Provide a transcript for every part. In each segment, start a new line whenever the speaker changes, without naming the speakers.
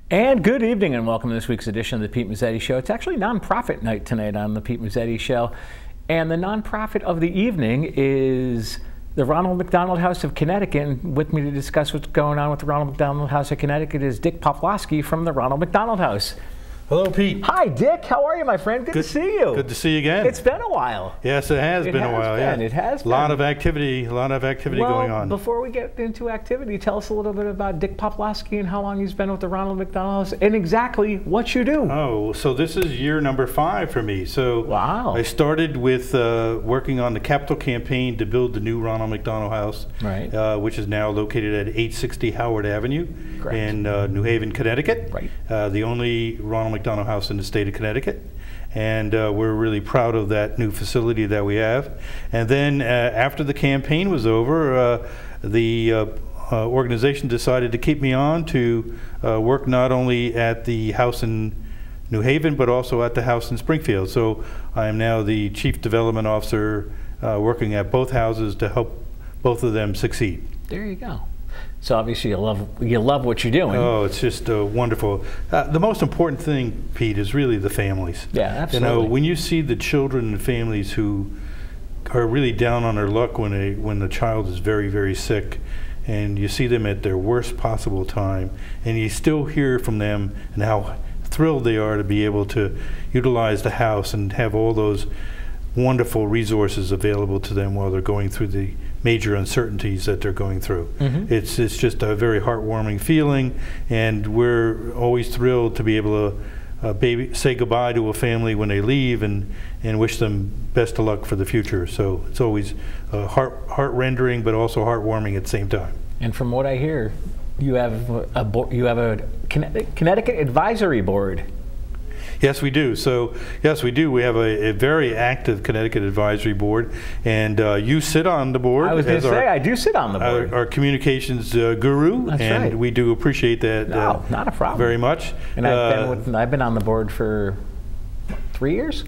And good evening and welcome to this week's edition of the Pete Mezzetti Show. It's actually nonprofit night tonight on the Pete Mezzetti Show. And the nonprofit of the evening is the Ronald McDonald House of Connecticut. And with me to discuss what's going on with the Ronald McDonald House of Connecticut is Dick Pawlowski from the Ronald McDonald House.
Hello, Pete.
Hi, Dick. How are you, my friend? Good to see you.
Good to see you again.
It's been a while.
Yes, it has been a while. Yeah,
it has been.
A lot of activity going on.
Before we get into activity, tell us a little bit about Dick Pawlowski and how long he's been with the Ronald McDonald House and exactly what you do.
Oh, so this is year number 5 for me. So
wow.
I started with working on the capital campaign to build the new Ronald McDonald House,
right.
Which is now located at 860 Howard Avenue in New Haven, Connecticut.
Right.
The only Ronald McDonald House in the state of Connecticut. And we're really proud of that new facility that we have. And then after the campaign was over, the organization decided to keep me on to work not only at the house in New Haven, but also at the house in Springfield. So I am now the Chief Development Officer working at both houses to help both of them succeed.
There you go. So obviously you love what you're doing.
Oh, it's just wonderful. The most important thing, Pete, is really the families.
Yeah, absolutely.
You know, when you see the children and families who are really down on their luck when the child is very, very sick, and you see them at their worst possible time, and you still hear from them and how thrilled they are to be able to utilize the house and have all those wonderful resources available to them while they're going through the major uncertainties that they're going through. Mm-hmm. It's just a very heartwarming feeling, and we're always thrilled to be able to say goodbye to a family when they leave and wish them best of luck for the future. So it's always heart-rendering, but also heartwarming at the same time.
And from what I hear, you have a Connecticut Advisory Board.
Yes, we do. So, yes, we do. We have a very active Connecticut Advisory Board, and you sit on the board.
I was going to say, I do sit on the board.
Our communications guru,
That's
and
right.
we do appreciate that
not a problem.
very much.
And I've been on the board for 3 years?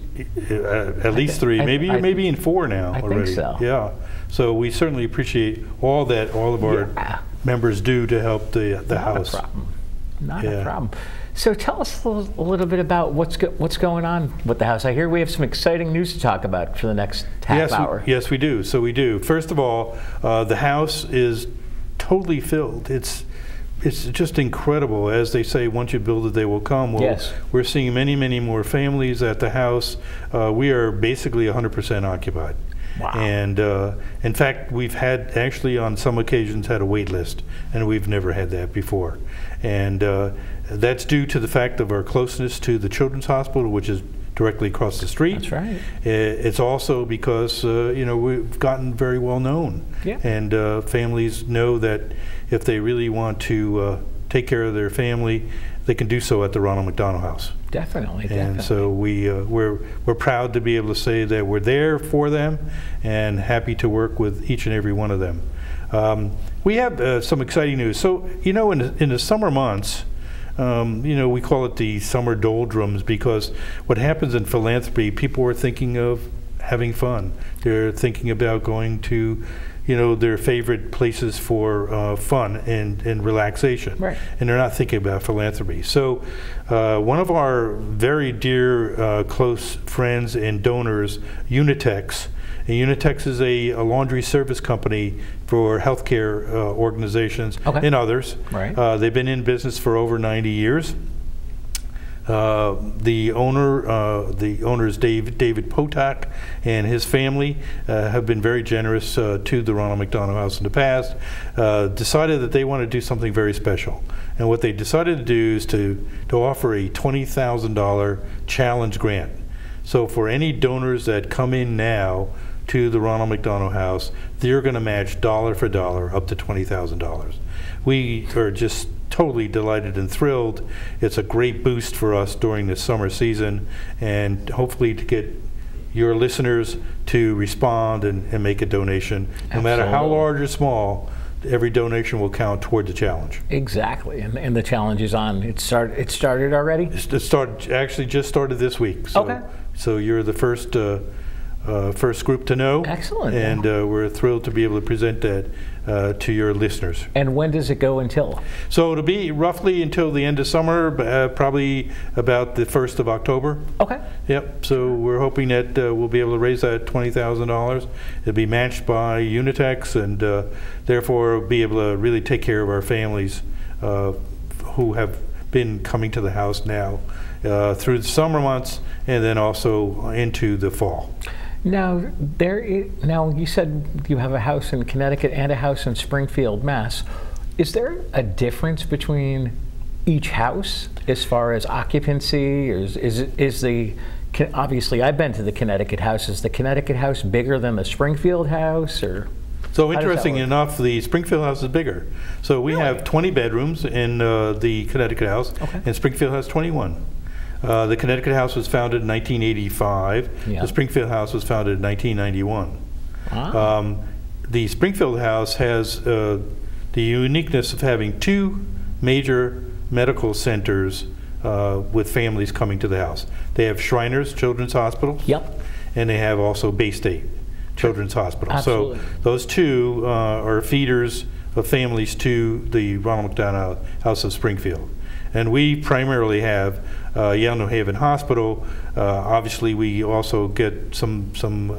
At least 3, maybe in 4 now already.
I think so.
Yeah. So we certainly appreciate all that all of our members do to help the house.
Not a problem. Not a problem. So tell us a little bit about what's going on with the house. I hear we have some exciting news to talk about for the next half hour.
Yes, we do. So we do. First of all, the house is totally filled. It's just incredible. As they say, once you build it, they will come. Well,
yes.
We're seeing many, many more families at the house. We are basically 100% occupied.
Wow.
And in fact, we've had actually on some occasions had a wait list, and we've never had that before. And that's due to the fact of our closeness to the Children's Hospital, which is directly across the street.
That's right.
It's also because you know, we've gotten very well known, and families know that if they really want to take care of their family, they can do so at the Ronald McDonald House.
Definitely.
And so we're proud to be able to say that we're there for them and happy to work with each and every one of them. We have some exciting news. So, you know, in the summer months, you know, we call it the summer doldrums, because what happens in philanthropy, people are thinking of having fun. They're thinking about going to, you know, their favorite places for fun and relaxation. Right. And they're not thinking about philanthropy. So one of our very dear close friends and donors, Unitex, and Unitex is a laundry service company for healthcare organizations and others. Right. They've been in business for over 90 years. The owner is David Potak, and his family have been very generous to the Ronald McDonald House in the past. Decided that they want to do something very special, and what they decided to do is to offer a $20,000 challenge grant. So for any donors that come in now to the Ronald McDonald House, they're going to match dollar for dollar up to $20,000. We are just totally delighted and thrilled. It's a great boost for us during the summer season, and hopefully to get your listeners to respond and make a donation. No matter how large or small, every donation will count toward the challenge.
Exactly, and the challenge is on. It started already?
It actually just started this week. So, so you're the first first group to know.
Excellent.
And we're thrilled to be able to present that to your listeners.
And when does it go until?
So it'll be roughly until the end of summer, probably about the 1st of October.
Okay.
Yep. So we're hoping that we'll be able to raise that $20,000. It'll be matched by Unitex, and therefore be able to really take care of our families who have been coming to the house now through the summer months, and then also into the fall.
Now, now you said you have a house in Connecticut and a house in Springfield, Mass. Is there a difference between each house as far as occupancy? Or is the, obviously I've been to the Connecticut house. Is the Connecticut house bigger than the Springfield house, or?
So interesting enough, the Springfield house is bigger. So we have 20 bedrooms in the Connecticut house, and Springfield has 21. The Connecticut house was founded in 1985. The Springfield house was founded in 1991. Wow. The Springfield house has the uniqueness of having 2 major medical centers with families coming to the house. They have Shriners Children's Hospital, and they have also Bay State Children's Hospital.
Absolutely.
So those 2 are feeders of families to the Ronald McDonald House of Springfield. And we primarily have Yale New Haven Hospital. Obviously, we also get some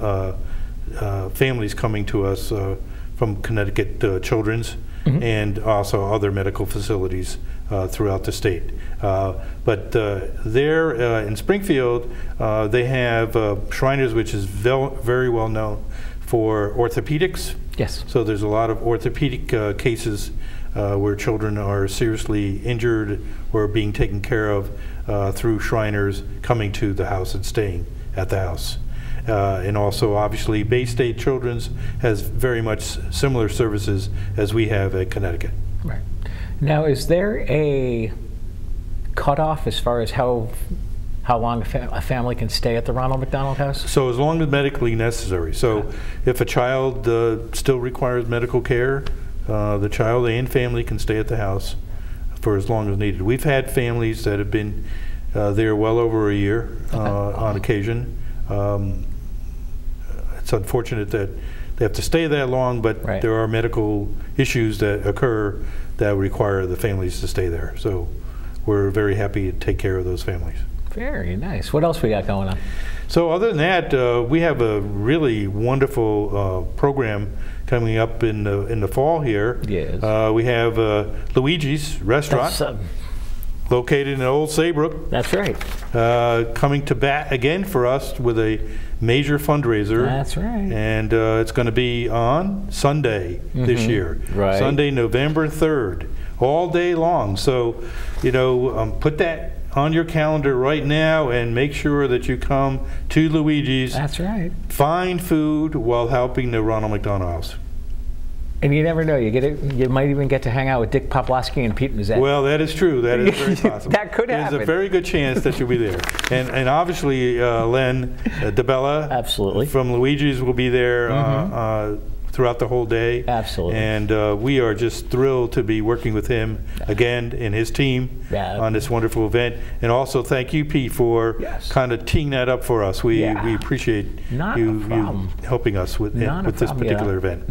families coming to us from Connecticut Children's, and also other medical facilities throughout the state. But there in Springfield, they have Shriners, which is very well known for orthopedics.
Yes.
So there's a lot of orthopedic cases where children are seriously injured or being taken care of through Shriners coming to the house and staying at the house. And also, obviously, Bay State Children's has very much similar services as we have at Connecticut.
Right. Now, is there a cutoff as far as how long a family can stay at the Ronald McDonald House?
So as long as medically necessary. So if a child still requires medical care, the child and family can stay at the house for as long as needed. We've had families that have been there well over a year on occasion. It's unfortunate that they have to stay that long, but there are medical issues that occur that require the families to stay there. So we're very happy to take care of those families.
Very nice. What else we got going on?
So other than that, we have a really wonderful program coming up in the fall here.
Yes.
We have Luigi's Restaurant, located in Old Saybrook.
That's right.
Coming to bat again for us with a major fundraiser.
That's right.
And it's going to be on Sunday this year.
Right.
Sunday, November 3rd, all day long. So, you know, put that on your calendar right now and make sure that you come to Luigi's.
That's right.
Find food while helping the Ronald McDonald House.
And you never know, you might even get to hang out with Dick Poplawski and Pete Mazzetti.
Well, that is true. That is very possible.
That could happen.
There's a very good chance that you'll be there. And obviously, Len DeBella
Absolutely.
from Luigi's will be there throughout the whole day.
Absolutely.
And we are just thrilled to be working with him again and his team on this wonderful event. And also thank you, Pete, for kind of teeing that up for us. We appreciate you helping us with this particular event.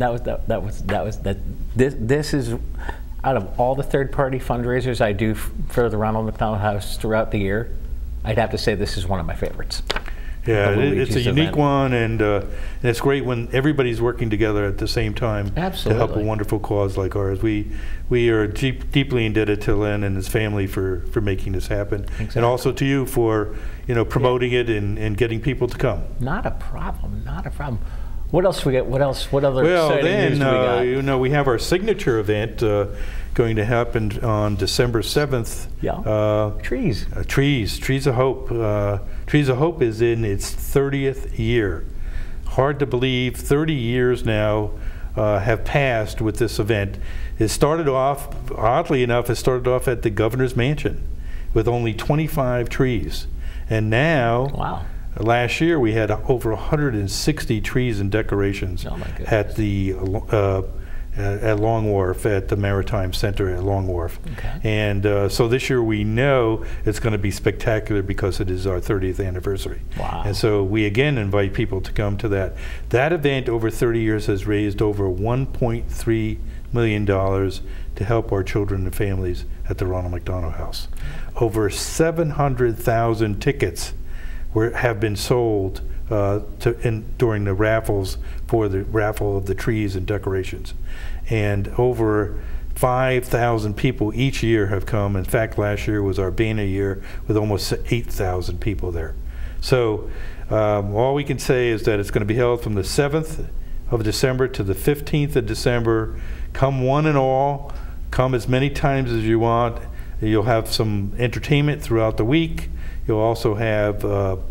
This is, out of all the third-party fundraisers I do for the Ronald McDonald House throughout the year, I'd have to say this is one of my favorites.
Yeah, it's a unique one, and it's great when everybody's working together at the same time to help a wonderful cause like ours. We are deeply indebted to Len and his family for making this happen, and also to you for promoting it and getting people to come.
Not a problem. Not a problem. What else we got? What else? What other exciting news do we got?
We have our signature event going to happen on December 7th. Trees of Hope. Trees of Hope is in its 30th year. Hard to believe, 30 years now have passed with this event. It started off, oddly enough, at the Governor's Mansion with only 25 trees. And now, last year we had over 160 trees and decorations at the at Long Wharf at the Maritime Center at Long Wharf.
Okay.
And so this year we know it's going to be spectacular because it is our 30th anniversary.
Wow.
And so we again invite people to come to that. That event over 30 years has raised over $1.3 million to help our children and families at the Ronald McDonald House. Over 700,000 tickets have been sold during the raffles for the raffle of the trees and decorations. And over 5,000 people each year have come. In fact, last year was our banner year with almost 8,000 people there. So all we can say is that it's going to be held from the 7th of December to the 15th of December. Come one and all. Come as many times as you want. You'll have some entertainment throughout the week. You'll also have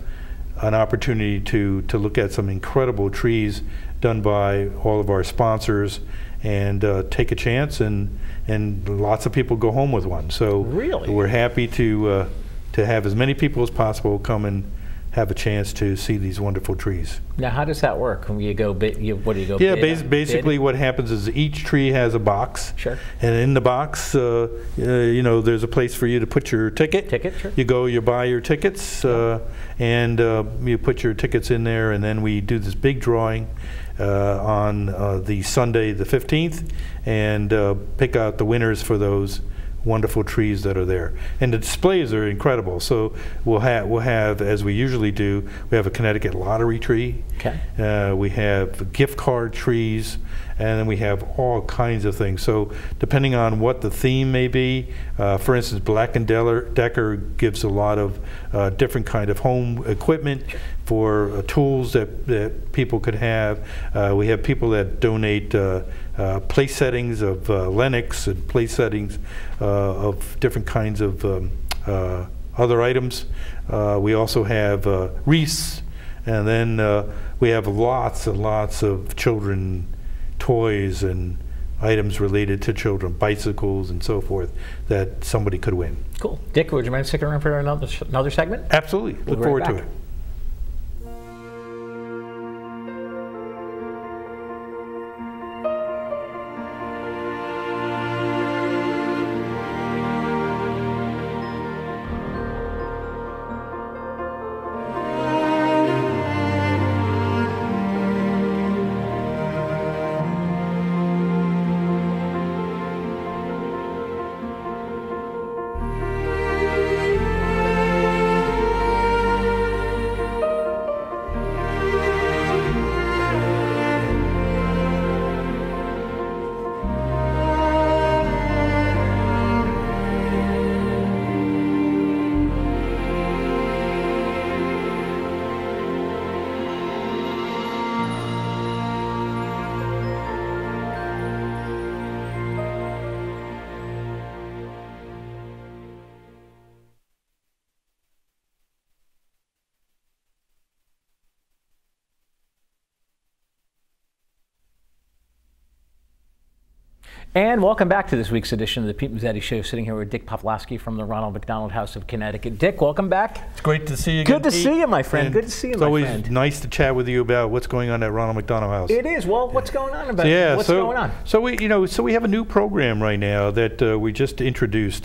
an opportunity to look at some incredible trees done by all of our sponsors, and take a chance, and lots of people go home with one. So
really,
we're happy to have as many people as possible come and have a chance to see these wonderful trees.
Now, how does that work? When you go, what do you go?
Yeah,
bid?
basically what happens is each tree has a box.
Sure.
And in the box, you know, there's a place for you to put your ticket.
Sure.
You go, you buy your tickets, and you put your tickets in there, and then we do this big drawing on the Sunday, the 15th, and pick out the winners for those wonderful trees that are there. And the displays are incredible. So we'll have, as we usually do, we have a Connecticut lottery tree.
Okay.
We have gift card trees, and then we have all kinds of things. So depending on what the theme may be, for instance, Black & Decker gives a lot of different kind of home equipment for tools that people could have. We have people that donate place settings of Lennox and place settings of different kinds of other items. We also have wreaths, and then we have lots and lots of children toys and items related to children, bicycles and so forth, that somebody could win.
Cool. Dick, would you mind sticking around for another segment?
Absolutely.
We'll
Look forward to it.
And welcome back to this week's edition of the Pete Mezzetti Show. Sitting here with Dick Pawlowski from the Ronald McDonald House of Connecticut. Dick, welcome back.
It's great to see you again.
Good to see you, my friend.
And
good to see you, my friend.
It's always nice to chat with you about what's going on at Ronald McDonald House.
It is. Well, what's going on about
it?
What's going on?
So we have a new program right now that we just introduced.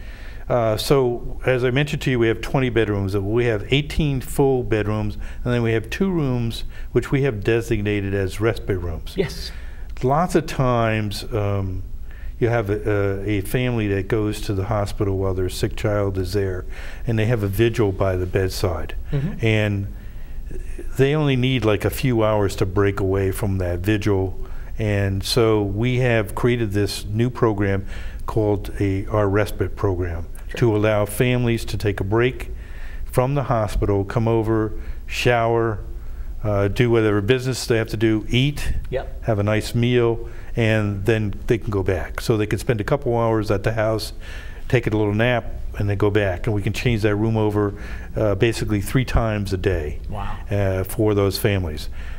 So as I mentioned to you, we have 20 bedrooms. We have 18 full bedrooms, and then we have 2 rooms which we have designated as respite rooms.
Yes.
Lots of times you have a family that goes to the hospital while their sick child is there, and they have a vigil by the bedside. Mm-hmm. And they only need like a few hours to break away from that vigil. And so we have created this new program called our respite program. Sure. To allow families to take a break from the hospital, come over, shower, do whatever business they have to do, eat,
yep.
Have a nice meal, and then they can go back. So they can spend a couple hours at the house, take a little nap, and then go back. And we can change that room over basically 3 times a day.
Wow.
For those families.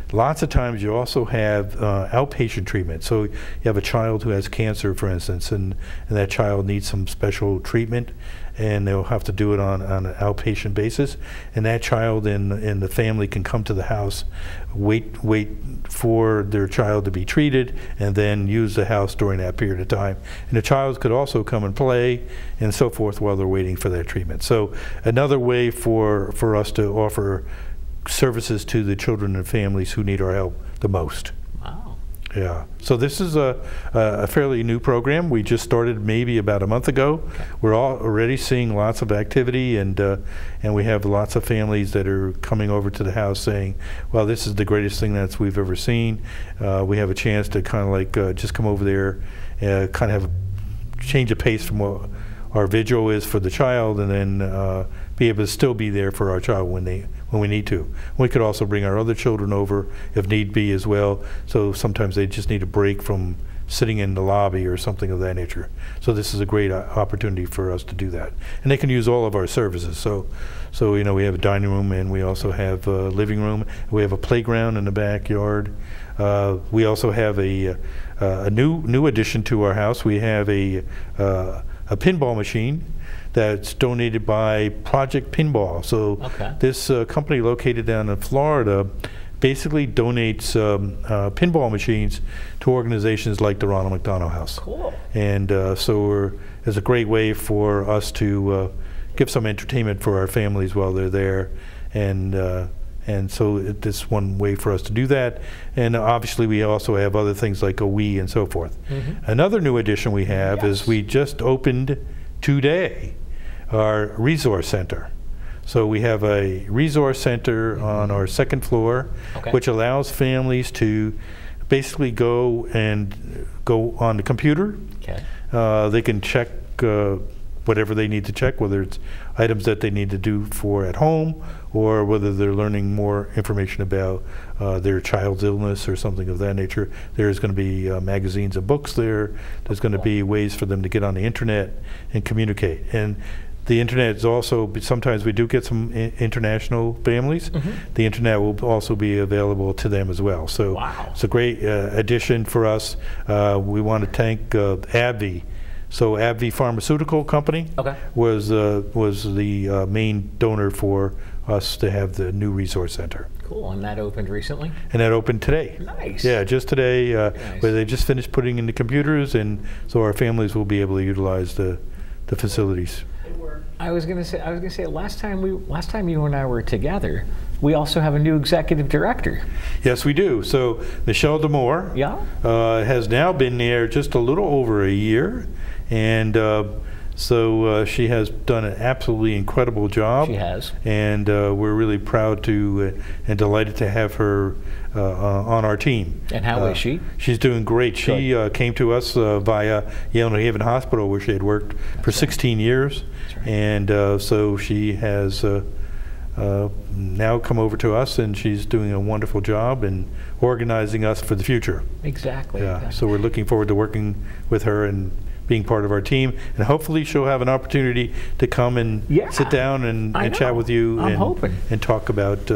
lots of times you also have outpatient treatment. So you have a child who has cancer, for instance, and that child needs some special treatment, and they'll have to do it on an outpatient basis. And that child and the family can come to the house, wait for their child to be treated, and then use the house during that period of time. And the child could also come and play and so forth while they're waiting for that treatment. So another way for us to offer services to the children and families who need our help the most.
Wow.
Yeah. So this is a fairly new program. We just started maybe about a month ago.
Okay.
We're already seeing lots of activity, and we have lots of families that are coming over to the house saying, well, this is the greatest thing that we've ever seen. We have a chance to kind of like just come over there, kind of have a change of pace from what our vigil is for the child, and then be able to still be there for our child when we need to. We could also bring our other children over if need be as well. So sometimes they just need a break from sitting in the lobby or something of that nature. So this is a great opportunity for us to do that. And they can use all of our services. So you know, we have a dining room, and we also have a living room. We have a playground in the backyard. We also have a new addition to our house. We have a pinball machine that's donated by Project Pinball. So this company located down in Florida basically donates pinball machines to organizations like the Ronald McDonald House.
Cool. And
so it's a great way for us to give some entertainment for our families while they're there. And so it's one way for us to do that. And obviously we also have other things like a Wii and so forth. Mm-hmm. Another new addition we have is we just opened today our resource center. So we have a resource center on our second floor, which allows families to basically go on the computer. They can check whatever they need to check, whether it's items that they need to do for at home, or whether they're learning more information about their child's illness or something of that nature. There's going to be magazines and books there. There's going to be ways for them to get on the internet and communicate. And the internet is also, sometimes we do get some international families. Mm-hmm. The internet will also be available to them as well. So it's a great addition for us. We want to thank AbbVie. So AbbVie Pharmaceutical Company was the main donor for us to have the new resource center.
Cool, and that opened recently?
And that opened today.
Nice.
Yeah, just today,
nice.
Where they just finished putting in the computers, and so our families will be able to utilize the facilities.
I was gonna say last time you and I were together, we also have a new executive director.
Yes, we do. So Michelle Demore has now been there just a little over a year, and so she has done an absolutely incredible job.
She has.
And we're really proud to and delighted to have her on our team.
And how is she?
She's doing great. She came to us via Yale New Haven Hospital, where she had worked for 16 years. Right. And so she has now come over to us, and she's doing a wonderful job and organizing us for the future.
Exactly.
Yeah. So we're looking forward to working with her and being part of our team, and hopefully she'll have an opportunity to come and sit down and chat with you and talk about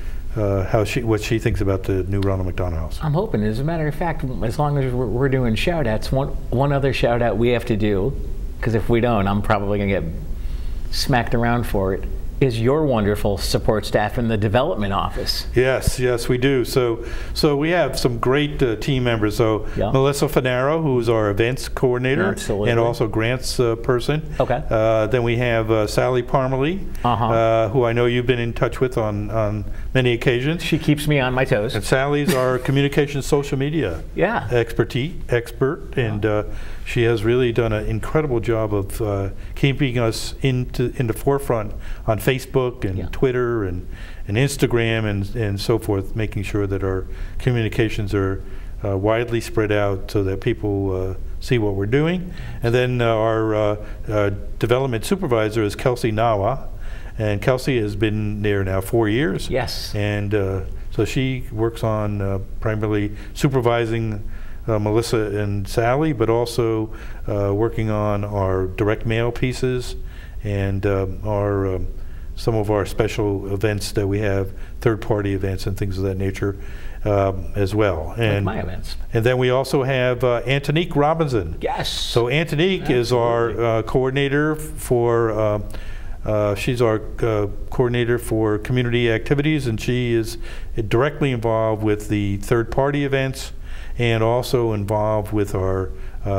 what she thinks about the new Ronald McDonald House.
I'm hoping. As a matter of fact, as long as we're doing shout outs, one other shout out we have to do, because if we don't, I'm probably going to get smacked around for it, is your wonderful support staff in the development office.
Yes, we do. So we have some great team members. So Melissa Finaro, who's our events coordinator and also grants person. Then we have Sally Parmalee, who I know you've been in touch with on many occasions.
She keeps me on my toes.
And Sally's our communications social media expert, and she has really done an incredible job of keeping us in the forefront on Facebook and Twitter and Instagram and so forth, making sure that our communications are widely spread out so that people see what we're doing. And then our development supervisor is Kelsey Nawa, and Kelsey has been there now 4 years.
Yes.
And so she works on primarily supervising Melissa and Sally, but also working on our direct mail pieces and some of our special events that we have, third-party events and things of that nature. as well. And
my events.
And then we also have Antonique Robinson.
Yes.
So Antonique is our coordinator for, she's our coordinator for community activities, and she is directly involved with the third-party events and also involved with our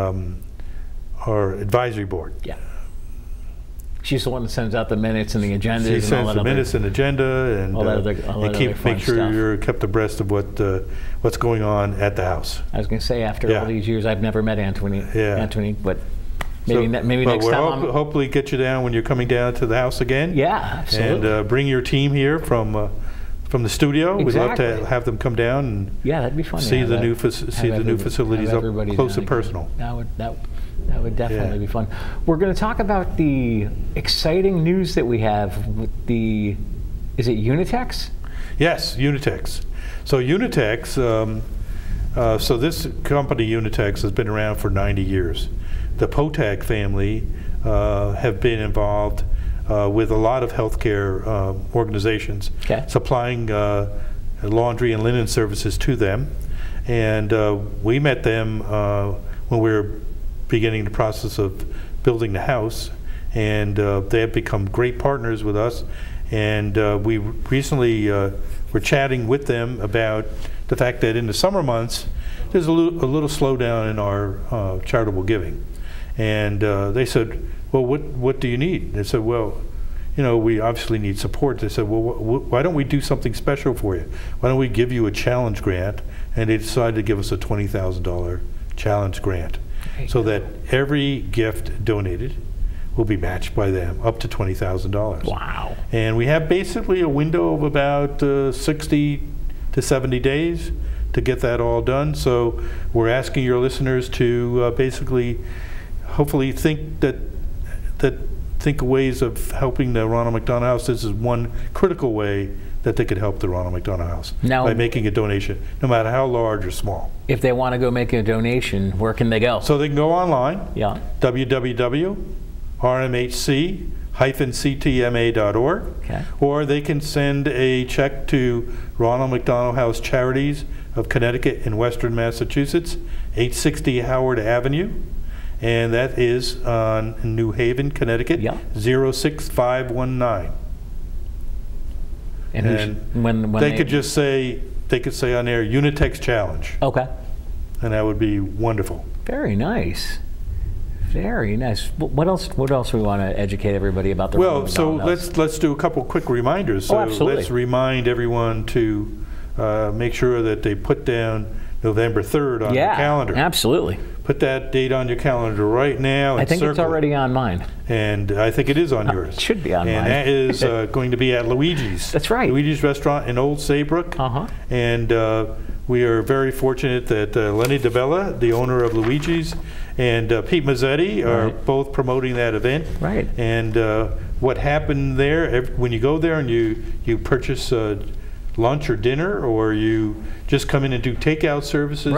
advisory board.
Yeah. She's the one that sends out the minutes and the agendas.
She sends the minutes and agenda, and make sure
stuff.
You're kept abreast of what's going on at the house.
I was going to say, after all these years, I've never met Antonique, but maybe next time.
We'll hopefully get you down when you're coming down to the house again.
Yeah, absolutely.
And bring your team here from the studio.
Exactly.
We'd love to have them come down and
that'd be fun.
See the new facilities up close and personal.
That would definitely be fun. We're going to talk about the exciting news that we have with is it Unitex?
Yes, Unitex. So Unitex, so this company Unitex has been around for 90 years. The Potag family have been involved with a lot of healthcare organizations, supplying laundry and linen services to them. And we met them when we were beginning the process of building the house, and they have become great partners with us. And we recently were chatting with them about the fact that in the summer months there's a little slowdown in our charitable giving. And they said, well, what do you need? They said, well, we obviously need support. They said, well, why don't we do something special for you? Why don't we give you a challenge grant? And they decided to give us a $20,000 challenge grant, so that every gift donated will be matched by them up to $20,000.
Wow.
And we have basically a window of about 60 to 70 days to get that all done. So we're asking your listeners to basically, hopefully think of ways of helping the Ronald McDonald House. This is one critical way that they could help the Ronald McDonald House by making a donation, no matter how large or small.
If they want to go make a donation, where can they go?
So they can go online, www.rmhc-ctma.org, or they can send a check to Ronald McDonald House Charities of Connecticut in Western Massachusetts, 860 Howard Avenue, and that is on New Haven, Connecticut, 06519.
And when
they could just say, on there, Unitex Challenge.
Okay.
And that would be wonderful.
Very nice. Very nice. What else do we want to educate everybody about the
Ronald McDonald House? Let's do a couple quick reminders. So
absolutely.
Let's remind everyone to make sure that they put down November 3rd on their calendar.
Absolutely.
Put that date on your calendar right now. And
I think it's already on mine.
And I think it is on yours.
It should be on mine.
And that is going to be at Luigi's.
That's right.
Luigi's Restaurant in Old Saybrook. And we are very fortunate that Lenny DeBella, the owner of Luigi's, and Pete Mazzetti are both promoting that event.
Right.
And what happened there, when you go there and you purchase lunch or dinner, or you just come in and do takeout services,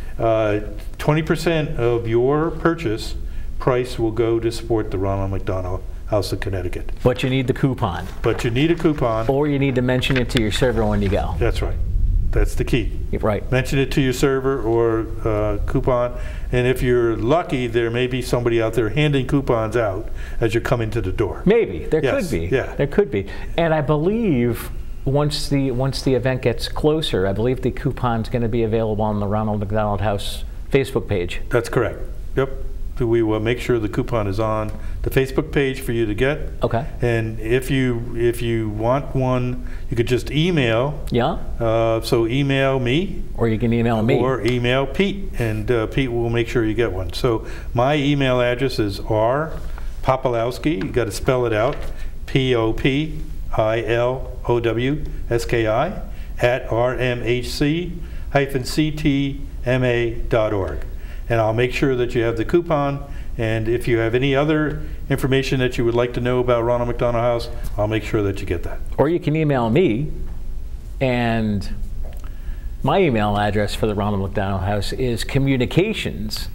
20% of your purchase price will go to support the Ronald McDonald House of Connecticut.
But you need the coupon.
But you need a coupon.
Or you need to mention it to your server when you go.
That's right. That's the key.
Right.
Mention it to your server or coupon. And if you're lucky, there may be somebody out there handing coupons out as you come into the door.
Maybe. There could be.
Yeah.
There could be. And I believe once the event gets closer, I believe the coupon's going to be available on the Ronald McDonald House Facebook page.
That's correct. Yep. We will make sure the coupon is on the Facebook page for you to get.
Okay.
And if you want one, you could just email. So email me.
Or you can email me.
Or email Pete, and Pete will make sure you get one. So my email address is rpopolowski. You got to spell it out. POPILOWSKI @rmhc-ctma.org. And I'll make sure that you have the coupon. And if you have any other information that you would like to know about Ronald McDonald House, I'll make sure that you get that.
Or you can email me, and my email address for the Ronald McDonald House is communications,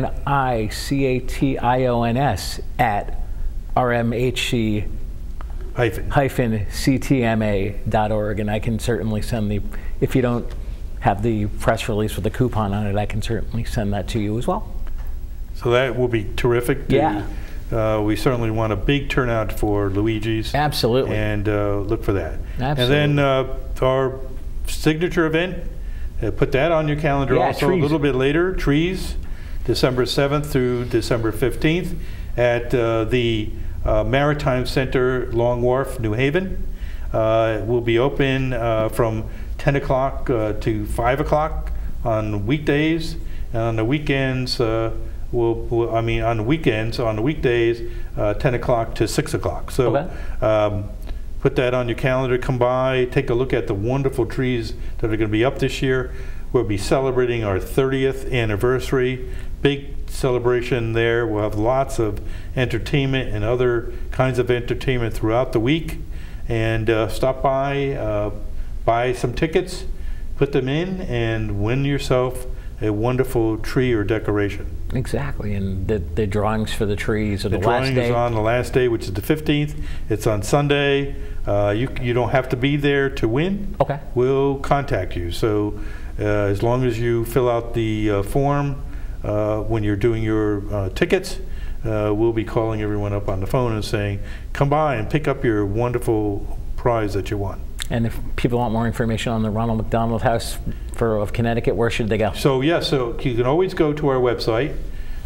COMMUNICATIONS @rmhc CTMA.org, and I can certainly send if you don't have the press release with the coupon on it, I can certainly send that to you as well.
So that will be terrific.
Yeah.
We certainly want a big turnout for Luigi's.
Absolutely.
And look for that.
Absolutely.
And then our signature event, put that on your calendar also
trees.
A little bit later, Trees, December 7th through December 15th at the Maritime Center, Long Wharf, New Haven. We'll be open from 10 o'clock to 5 o'clock on weekdays, and on the weekends, on the weekdays, 10 o'clock to 6 o'clock. So
okay.
Put that on your calendar, come by, take a look at the wonderful trees that are going to be up this year. We'll be celebrating our 30th anniversary, big celebration there. We'll have lots of entertainment and other kinds of entertainment throughout the week. And stop by, buy some tickets, put them in, and win yourself a wonderful tree or decoration.
Exactly, and the drawings for the trees are the last day.
The drawing is on the last day, which is the 15th. It's on Sunday. You don't have to be there to win.
Okay.
We'll contact you. So as long as you fill out the form when you're doing your tickets, we'll be calling everyone up on the phone and saying, come by and pick up your wonderful prize that you won.
And if people want more information on the Ronald McDonald House of Connecticut, where should they go?
So so you can always go to our website,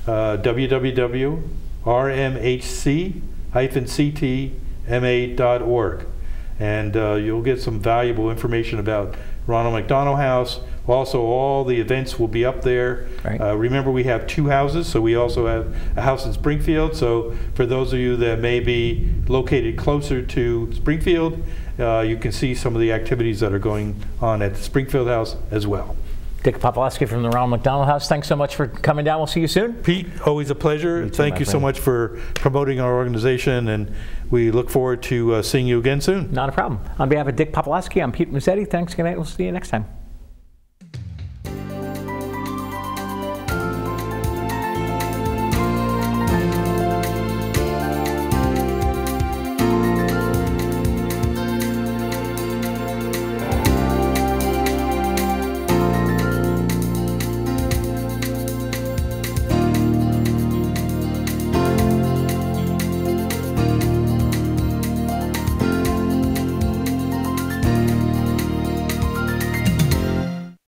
www.rmhc-ctma.org, and you'll get some valuable information about Ronald McDonald House. Also, all the events will be up there.
Right.
Remember, we have 2 houses, so we also have a house in Springfield. So for those of you that may be located closer to Springfield, you can see some of the activities that are going on at the Springfield House as well.
Dick Popolowski from the Ronald McDonald House, thanks so much for coming down. We'll see you soon.
Pete, always a pleasure. Thank you so much for promoting our organization, and we look forward to seeing you again soon.
Not a problem. On behalf of Dick Popolowski, I'm Pete Mazzetti. Thanks, good night. We'll see you next time.